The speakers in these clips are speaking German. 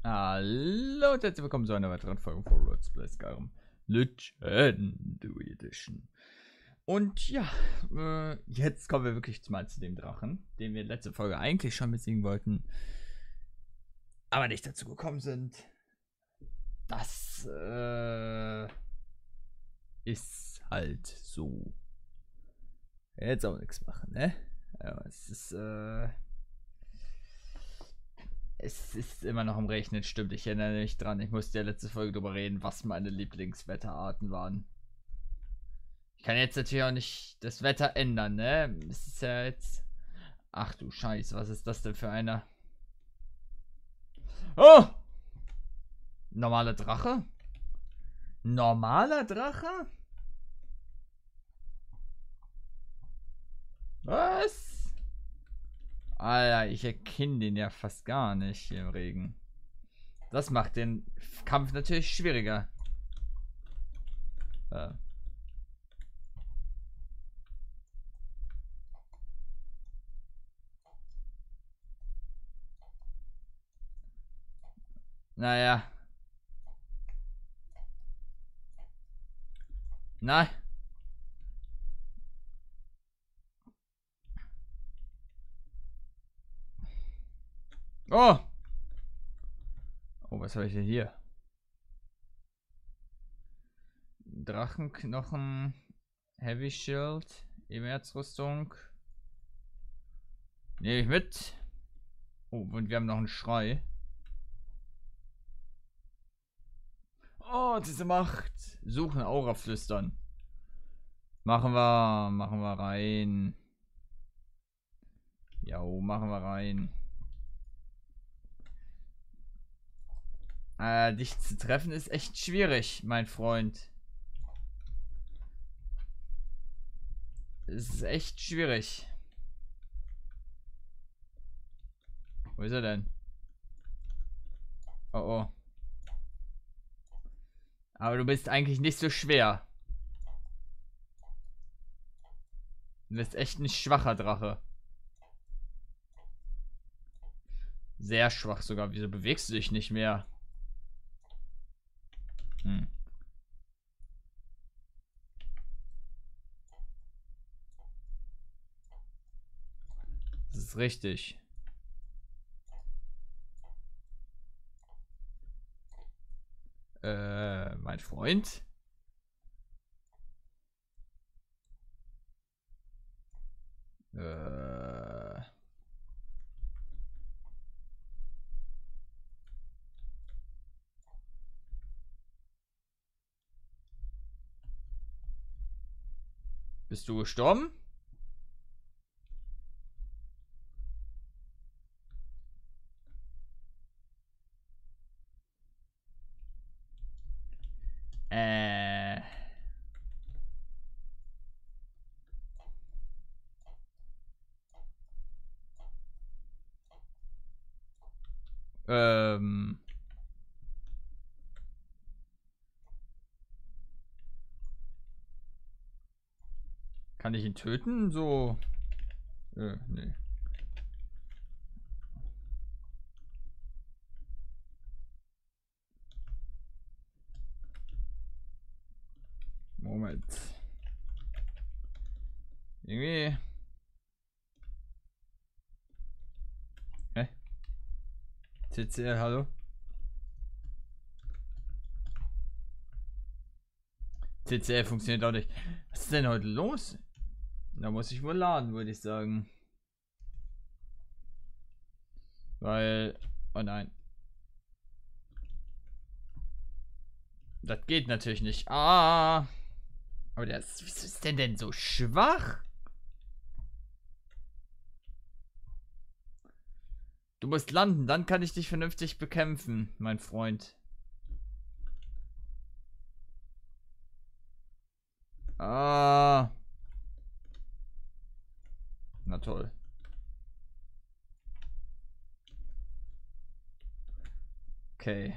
Hallo und herzlich willkommen zu einer weiteren Folge von Let's Play Skyrim Legendary Edition. Und ja, jetzt kommen wir wirklich mal zu dem Drachen, den wir in letzter Folge eigentlich schon besiegen wollten, aber nicht dazu gekommen sind. Das ist halt so. Jetzt auch nichts machen, ne? Ja, es ist immer noch am Rechnen, stimmt. Ich erinnere mich dran. Ich musste ja letzte Folge drüber reden, was meine Lieblingswetterarten waren. Ich kann jetzt natürlich auch nicht das Wetter ändern, ne? Es ist ja jetzt. Ach du Scheiße, was ist das denn für einer? Oh! Normaler Drache? Normaler Drache? Was? Alter, ich erkenne den ja fast gar nicht hier im Regen. Das macht den Kampf natürlich schwieriger. Naja. Nein. Oh! Oh, was habe ich denn hier? Drachenknochen, Heavy Shield, E-Märzrüstung. Nehme ich mit. Oh, und wir haben noch einen Schrei. Oh, diese Macht. Suchen, Aura flüstern. Machen wir rein. Jo, machen wir rein. Dich zu treffen ist echt schwierig, mein Freund. Es ist echt schwierig. Wo ist er denn? Oh oh. Aber du bist eigentlich nicht so schwer. Du bist echt ein schwacher Drache. Sehr schwach sogar. Wieso bewegst du dich nicht mehr? Hm. Das ist richtig. Mein Freund? Bist du gestorben? Äh. Ähm. Kann ich ihn töten? So. Nee. Moment. Irgendwie. Hä? TCL, hallo? TCL funktioniert auch nicht. Was ist denn heute los? Da muss ich wohl laden, würde ich sagen. Weil. Oh nein. Das geht natürlich nicht. Ah! Aber der ist. Wieso ist der denn so schwach? Du musst landen, dann kann ich dich vernünftig bekämpfen, mein Freund. Ah. Na toll. Okay.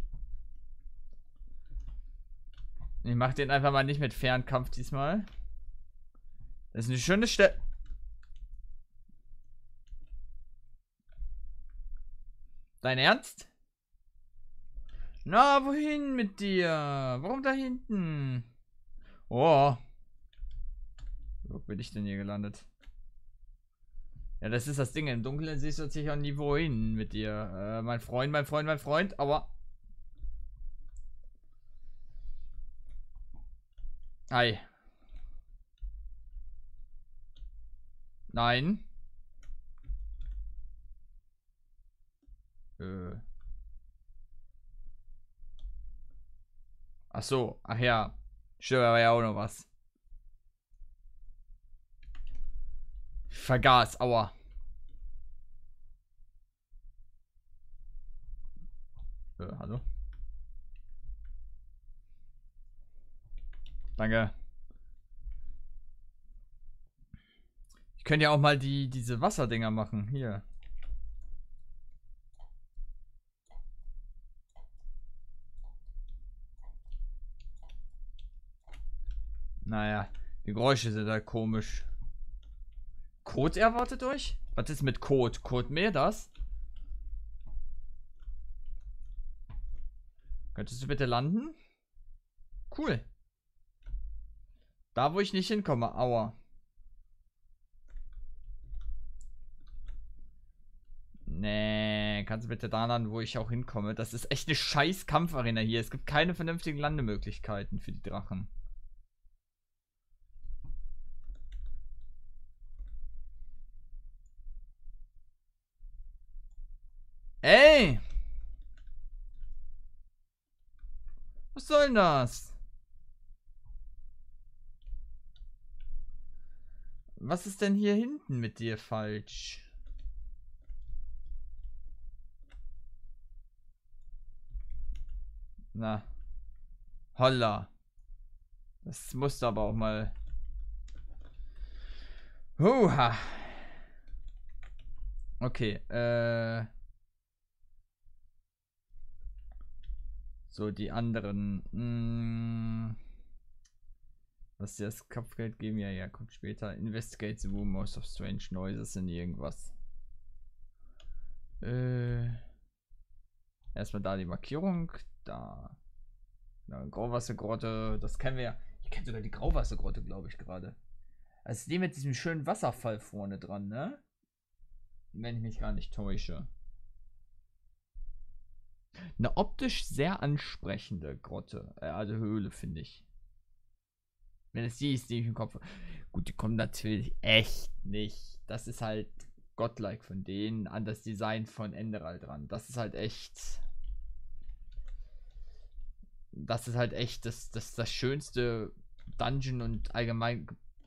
Ich mach den einfach mal nicht mit Fernkampf diesmal. Das ist eine schöne Stelle. Dein Ernst? Na, wohin mit dir? Warum da hinten? Oh. Wo bin ich denn hier gelandet? Ja, das ist das Ding. Im Dunkeln siehst du sicher nie wohin mit dir. Mein Freund, mein Freund, mein Freund. Aber. Hi. Nein. Ach so. Ach ja. Stimmt, aber ja auch noch was. Ich vergaß. Aua. Hallo? Danke. Ich könnte ja auch mal diese Wasserdinger machen. Hier. Naja, die Geräusche sind halt komisch. Code erwartet euch? Was ist mit Code? Code mehr das? Könntest du bitte landen? Cool. Da, wo ich nicht hinkomme. Aua. Nee, kannst du bitte da landen, wo ich auch hinkomme? Das ist echt eine scheiß Kampfarena hier. Es gibt keine vernünftigen Landemöglichkeiten für die Drachen. Ey! Was soll denn das? Was ist denn hier hinten mit dir falsch? Na. Holla. Das musste aber auch mal. Huha. Okay, so, die anderen. Was dir das Kopfgeld geben? Ja, ja, kommt später. Investigate the room, most of strange noises in irgendwas. Erstmal da die Markierung. Da. Ja, Grauwassergrotte. Das kennen wir ja. Ich kenne sogar die Grauwassergrotte, glaube ich, gerade. Also die mit diesem schönen Wasserfall vorne dran, ne? Wenn ich mich gar nicht täusche. Eine optisch sehr ansprechende Grotte. Also Höhle, finde ich. Wenn es die ist, die ich im Kopf. Gut, die kommen natürlich echt nicht. Das ist halt godlike von denen an das Design von Enderal dran. Das ist halt echt. Das ist halt echt das schönste Dungeon und allgemein.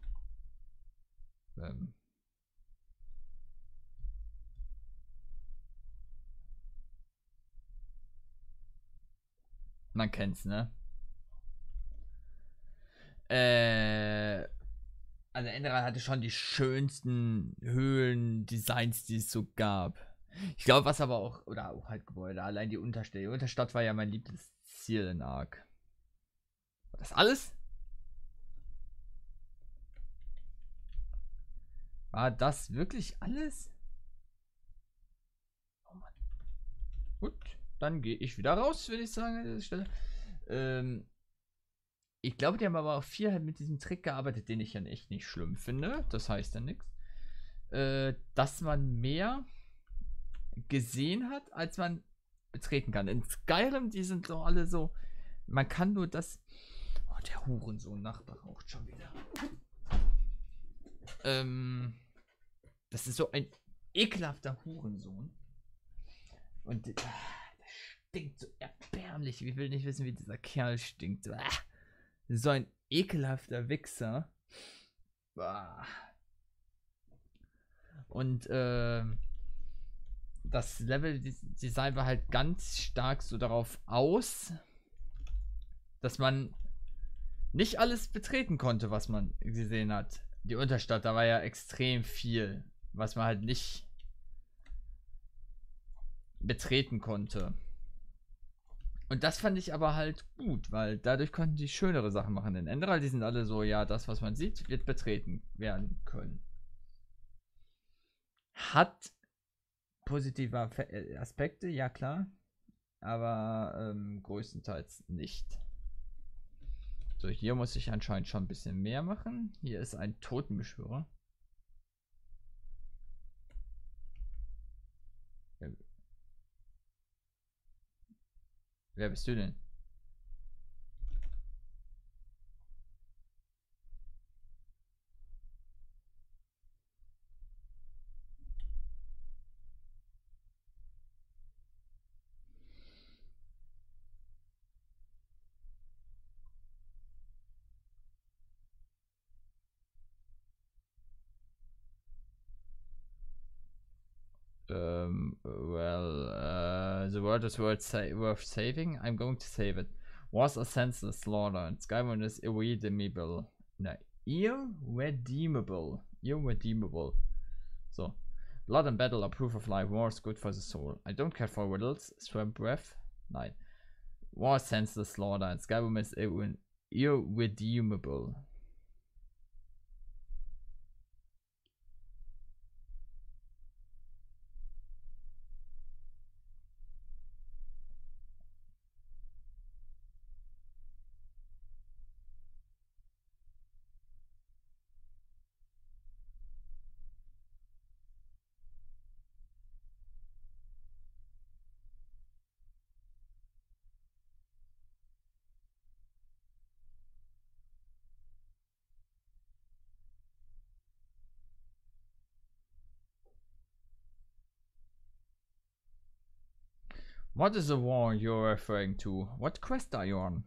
Man kennt's, ne? Also Enderal hatte schon die schönsten Höhlendesigns, die es so gab. Ich glaube, was aber auch, oder auch halt Gebäude, allein die Unterstadt. Die Unterstadt war ja mein Lieblingsziel in Ark. War das alles? War das wirklich alles? Oh Mann. Gut, dann gehe ich wieder raus, würde ich sagen, an dieser Stelle. Ich glaube, die haben aber auch viel halt mit diesem Trick gearbeitet, den ich ja echt nicht schlimm finde. Das heißt ja nichts. Dass man mehr gesehen hat, als man betreten kann. In Skyrim, die sind doch alle so. Man kann nur das. Oh, der Hurensohn-Nachbar raucht schon wieder. Das ist so ein ekelhafter Hurensohn. Und der stinkt so erbärmlich. Ich will nicht wissen, wie dieser Kerl stinkt. So ein ekelhafter Wichser. Und das Level-Design war halt ganz stark so darauf aus, dass man nicht alles betreten konnte, was man gesehen hat. Die Unterstadt, da war ja extrem viel, was man halt nicht betreten konnte. Und das fand ich aber halt gut, weil dadurch konnten die schönere Sachen machen. In Enderal, die sind alle so, ja, das, was man sieht, wird betreten werden können. Hat positive Aspekte, ja klar. aber größtenteils nicht. So, hier muss ich anscheinend schon ein bisschen mehr machen. Hier ist ein Totenbeschwörer. Wer bist du denn? The world is worth saving. I'm going to save it. Was a senseless slaughter, and Skyrim is irredeemable. No, irredeemable. Irredeemable. So, blood and battle are proof of life. War is good for the soul. I don't care for riddles. Swamp breath. Nein. War senseless slaughter, and Skyrim is irredeemable. What is the war you're referring to? What quest are you on?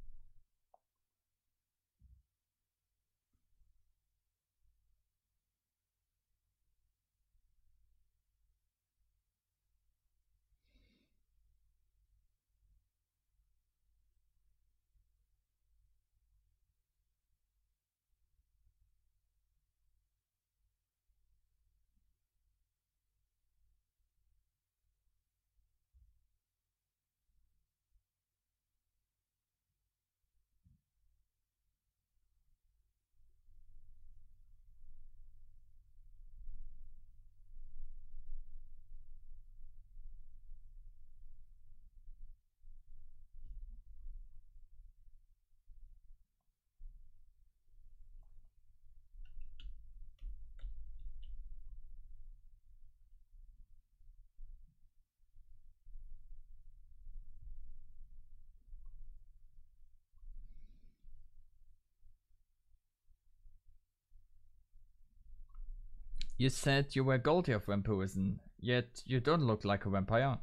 You said you were guilty of vampirism, yet you don't look like a vampire.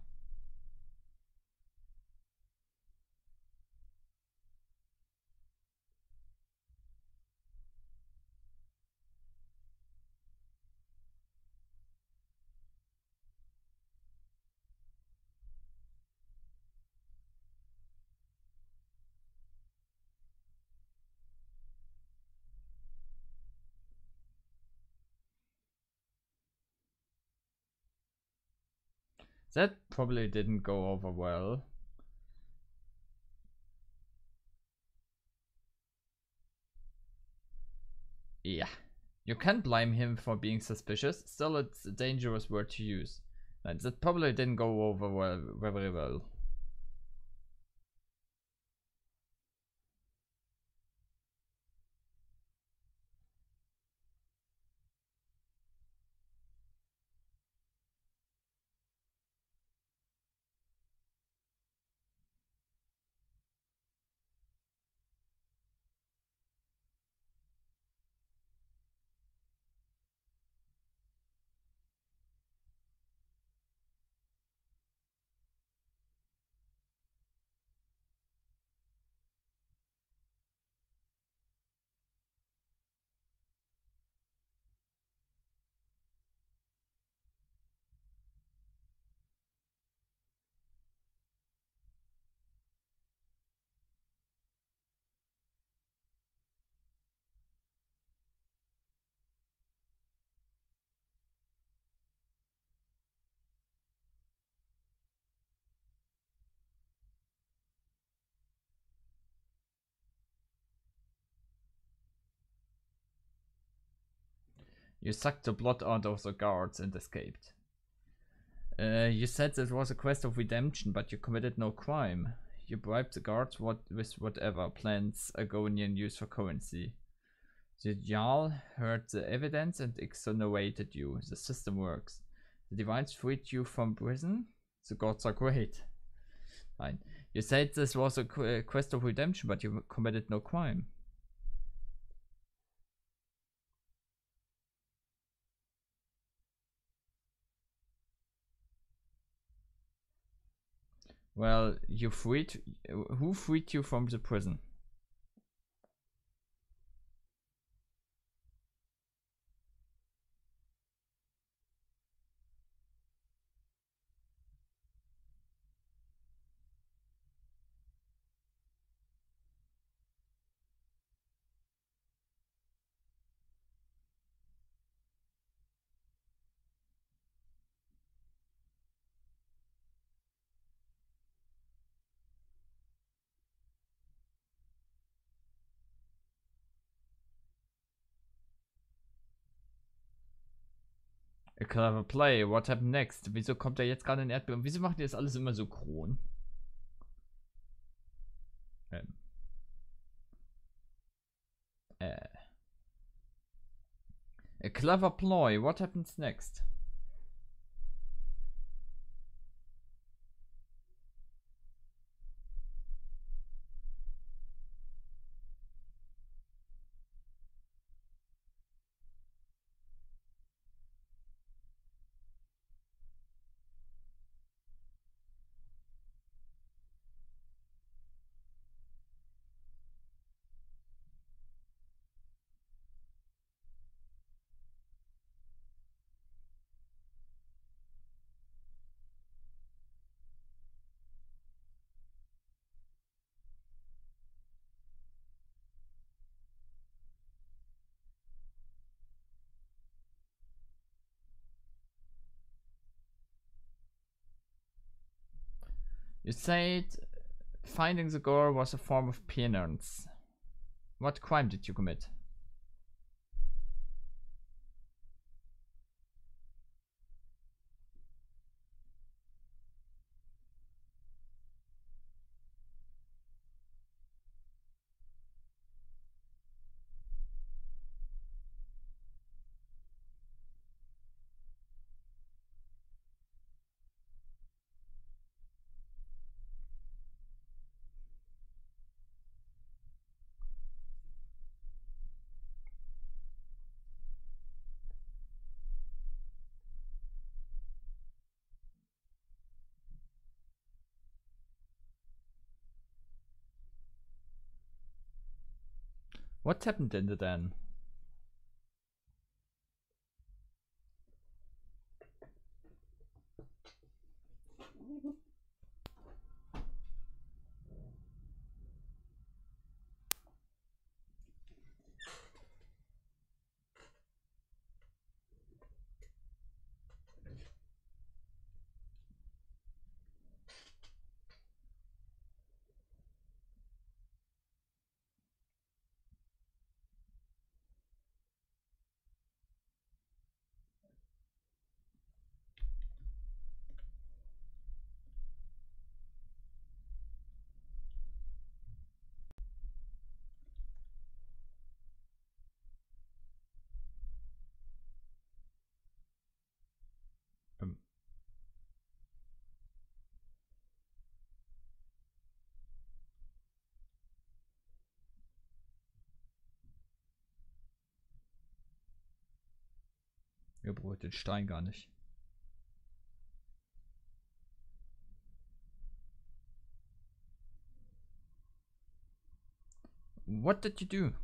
That probably didn't go over well. Yeah. You can't blame him for being suspicious, still it's a dangerous word to use. That probably didn't go over well, very well. You sucked the blood out of the guards and escaped. You said it was a quest of redemption, but you committed no crime. You bribed the guards with whatever plans Argonian used for currency. The Jarl heard the evidence and exonerated you. The system works. The divines freed you from prison. The gods are great. Fine. You said this was a quest of redemption, but you committed no crime. Well, you freed. Who freed you from the prison? A clever play. What happened next? Wieso kommt er jetzt gerade in Erdbeben? Wieso macht ihr das alles immer so kron? A clever ploy. What happens next? You said finding the gore was a form of penance. What crime did you commit? What happened in the den? Ihr braucht den Stein gar nicht. What did you do?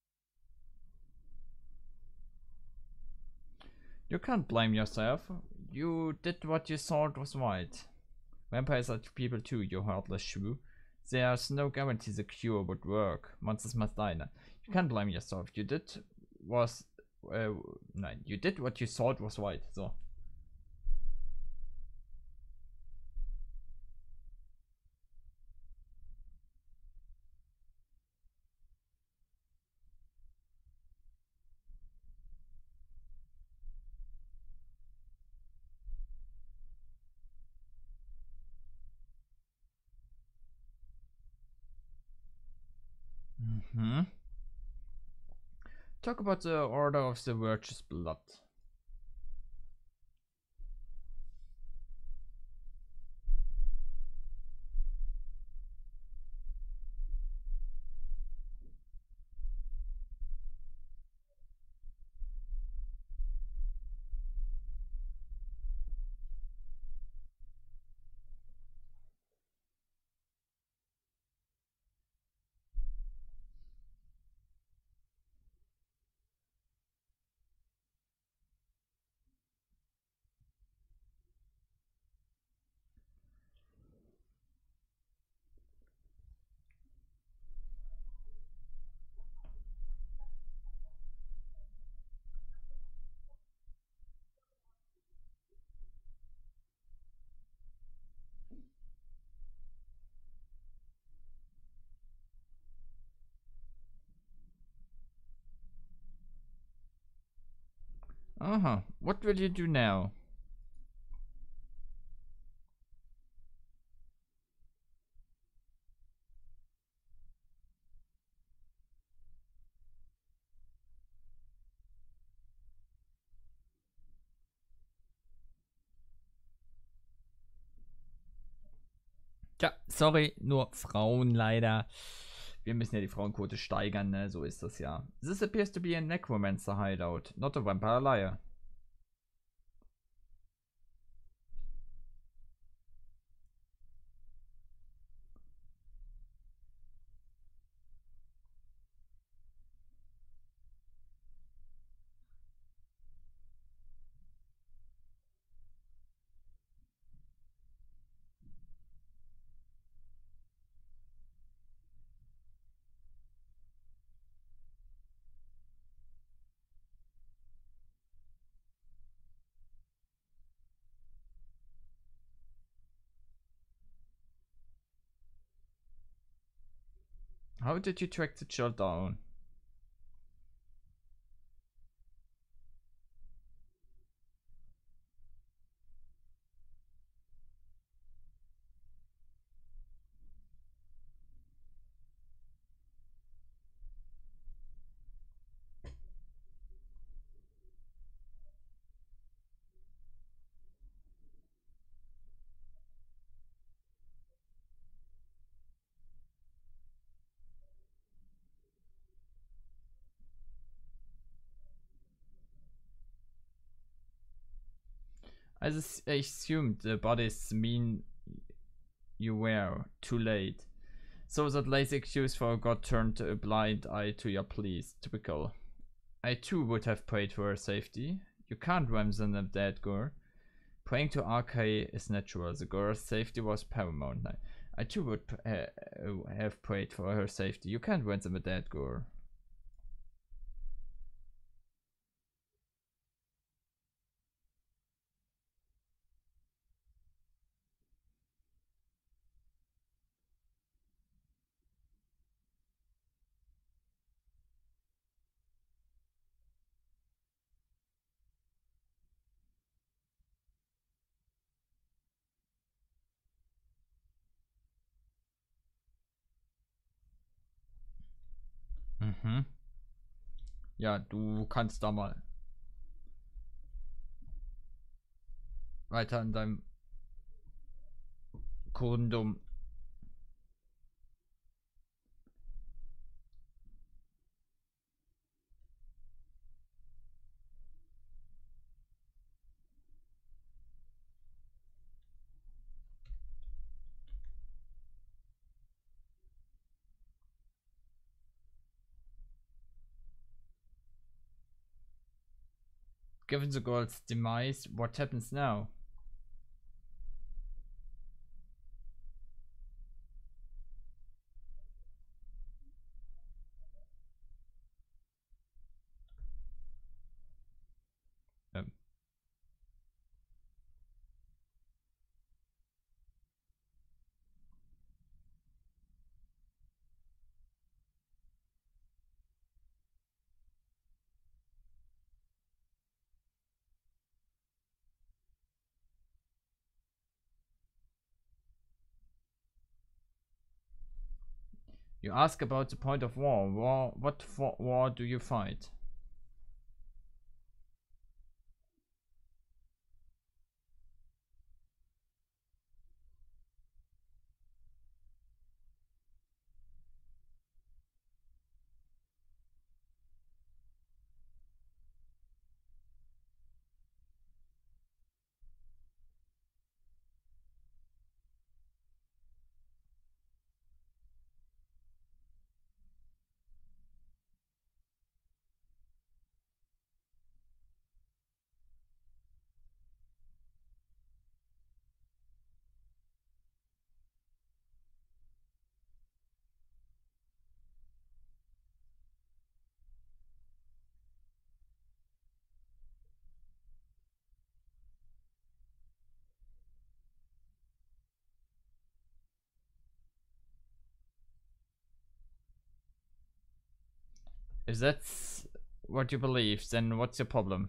You can't blame yourself. You did what you thought was right. Vampires are people too, you heartless shrew. There's no guarantee the cure would work. Monsters must die. Now. You can't blame yourself. Was nein, you did what you thought was right. So. Mhm. Talk about the Order of the Virtuous Blood. Aha, what will you do now? Tja, sorry, nur Frauen leider. Wir müssen ja die Frauenquote steigern, ne? So ist das ja. This appears to be a necromancer hideout, not a vampire liar. How did you track the child down? I assumed the bodies mean you were too late. So that lazy excuse for God turned a blind eye to your pleas. Typical. I too would have prayed for her safety. You can't ransom a dead girl. Praying to Arcade is natural. The girl's safety was paramount. I too would have prayed for her safety. You can't ransom a dead girl. Mhm. Ja, du kannst da mal weiter in deinem Kondom. Given the girl's demise, what happens now? You ask about the point of war. What war do you fight? If that's what you believe, then what's your problem?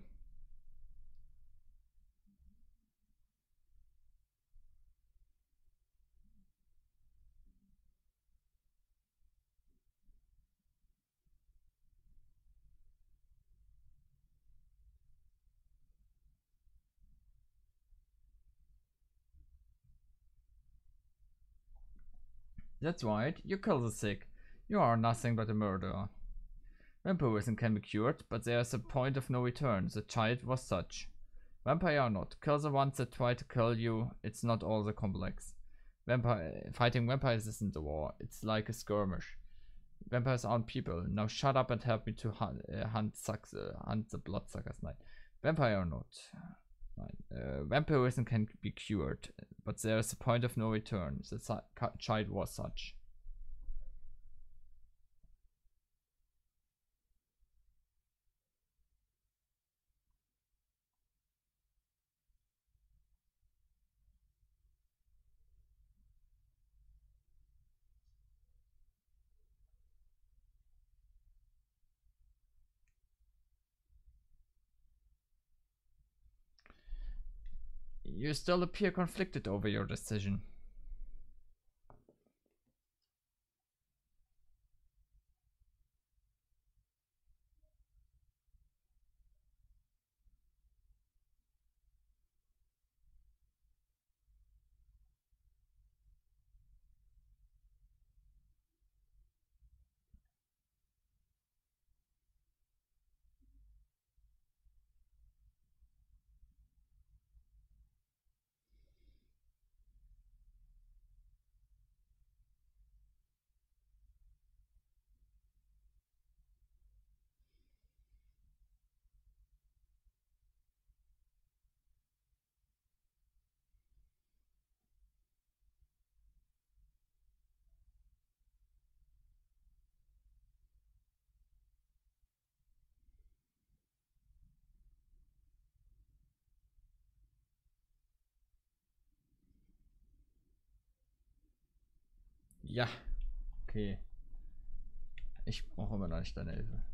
That's right, you kill the sick. You are nothing but a murderer. Vampirism can be cured, but there is a point of no return. The child was such. Vampire or not, kill the ones that try to kill you. It's not all that complex. Fighting vampires isn't a war. It's like a skirmish. Vampires aren't people. Now shut up and help me to hunt the bloodsuckers. Nein. Vampire or not. Nein. Vampirism can be cured, but there is a point of no return. The child was such. You still appear conflicted over your decision. Ja. Okay. Ich brauche immer noch nicht deine Hilfe.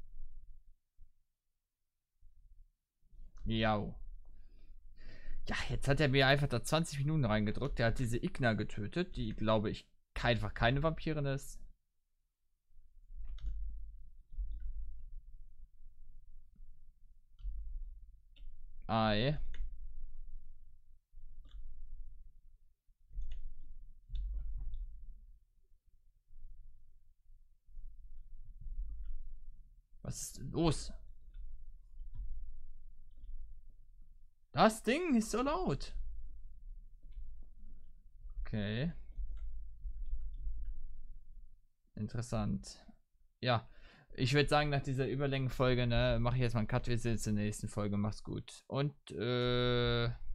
Ja. Ja, jetzt hat er mir einfach da 20 Minuten reingedrückt. Der hat diese Igna getötet, die, glaube ich, einfach keine Vampirin ist. Ei. Was ist denn los? Das Ding ist so laut. Okay. Interessant. Ja. Ich würde sagen, nach dieser Überlängenfolge, ne, mache ich jetzt mal einen Cut. Wir sehen uns in der nächsten Folge. Mach's gut. Und,